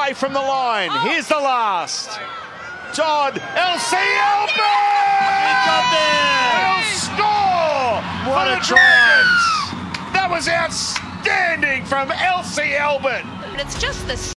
away from the line. Here's the last. Todd, Elsie Albert! Will score What for a the try. Dragons. That was outstanding from Elsie Albert. It's just the